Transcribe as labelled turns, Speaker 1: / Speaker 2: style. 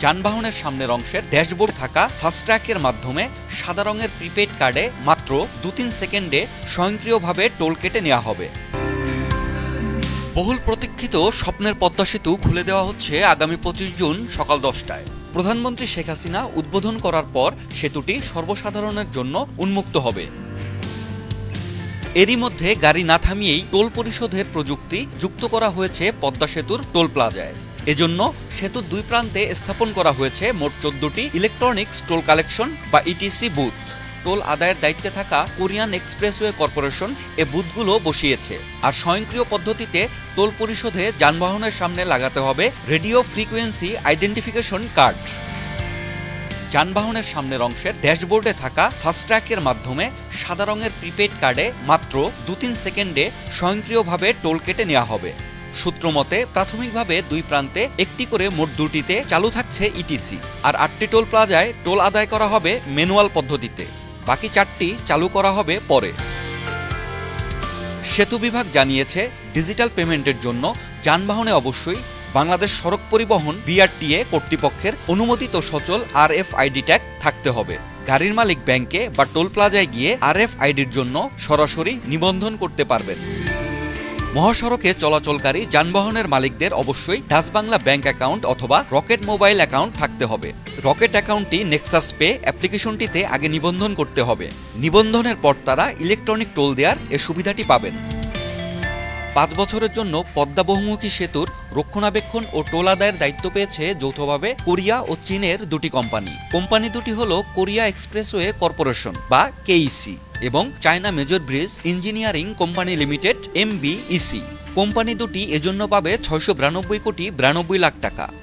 Speaker 1: যানবাহনের সামনের অংশের ড্যাশবোর্ড থাকা ফাস্ট্র্যাকের মাধ্যমে সাদা রঙের প্রিপেড কার্ডে মাত্র 2-3 সেকেন্ডে স্বয়ংক্রিয়ভাবে টোল কেটে নেওয়া হবে। বহুল প্রতীক্ষিত স্বপ্নের পদ্মা সেতু খুলে দেওয়া হচ্ছে আগামী 25 জুন সকাল 10টায়। প্রধানমন্ত্রী শেখ হাসিনা উদ্বোধন করার পর সেতুটি সর্বসাধারণের জন্য উন্মুক্ত হবে। এরই মধ্যে গাড়ি না থামিয়েই টোল পরিশোধের প্রযুক্তি যুক্ত করা হয়েছে পদ্মা সেতুর টোল প্লাজায়। এজন্য সেতুর দুই প্রান্তে স্থাপন করা হয়েছে মোট 14টি ইলেকট্রনিক্স টোল কালেকশন বা ইটিসি বুথ। টোল আদায়ের দায়িত্বে থাকা কোরিয়ান এক্সপ্রেসওয়ে কর্পোরেশন এ বুথগুলো বসিয়েছে। আর স্বয়ংক্রিয় পদ্ধতিতে টোল পরিশোধে যানবাহনের সামনে লাগাতে হবে রেডিও ফ্রিকোয়েন্সি আইডেন্টিফিকেশন কার্ড। যানবাহনের সামনের অংশের ড্যাশবোর্ডে থাকা ফাস্ট্র্যাকের মাধ্যমে সাদা রঙের প্রিপেড কার্ডে মাত্র 2-3 সেকেন্ডে স্বয়ংক্রিয়ভাবে টোল কেটে নেওয়া হবে। সূত্রমতে প্রাথমিকভাবে দুই প্রান্তে একটি করে মোট 2টিতে চালু থাকছে ইটিসি, আর 8টি টোল প্লাজায় টোল আদায় করা হবে ম্যানুয়াল পদ্ধতিতে। বাকি 4টি চালু করা হবে পরে। সেতু বিভাগ জানিয়েছে, ডিজিটাল পেমেন্টের জন্য যানবাহনে অবশ্যই বাংলাদেশ সড়ক পরিবহন বিআরটিএ কর্তৃপক্ষের অনুমোদিত সচল আরএফআইডি ট্যাগ থাকতে হবে। গাড়ির মালিক ব্যাংকে বা টোল প্লাজায় গিয়ে আরএফআইডির জন্য সরাসরি নিবন্ধন করতে পারবেন। মহাসড়কে চলাচলকারী যানবাহনের মালিকদের অবশ্যই ডাচ বাংলা ব্যাংক অ্যাকাউন্ট অথবা রকেট মোবাইল অ্যাকাউন্ট থাকতে হবে। রকেট অ্যাকাউন্টটি নেক্সাস পে অ্যাপ্লিকেশনটিতে আগে নিবন্ধন করতে হবে। নিবন্ধনের পর তারা ইলেকট্রনিক টোল দেওয়ার এ সুবিধাটি পাবেন। 5 বছরের জন্য পদ্মা বহুমুখী সেতুর রক্ষণাবেক্ষণ ও টোল আদায়ের দায়িত্ব পেয়েছে যৌথভাবে কোরিয়া ও চীনের দুটি কোম্পানি। কোম্পানি দুটি হল কোরিয়া এক্সপ্রেসওয়ে কর্পোরেশন বা কেইসি এবং China major bridge engineering company limited MBEC। Company দুটি এজন্য পাবে 692 কোটি 92 লাখ টাকা।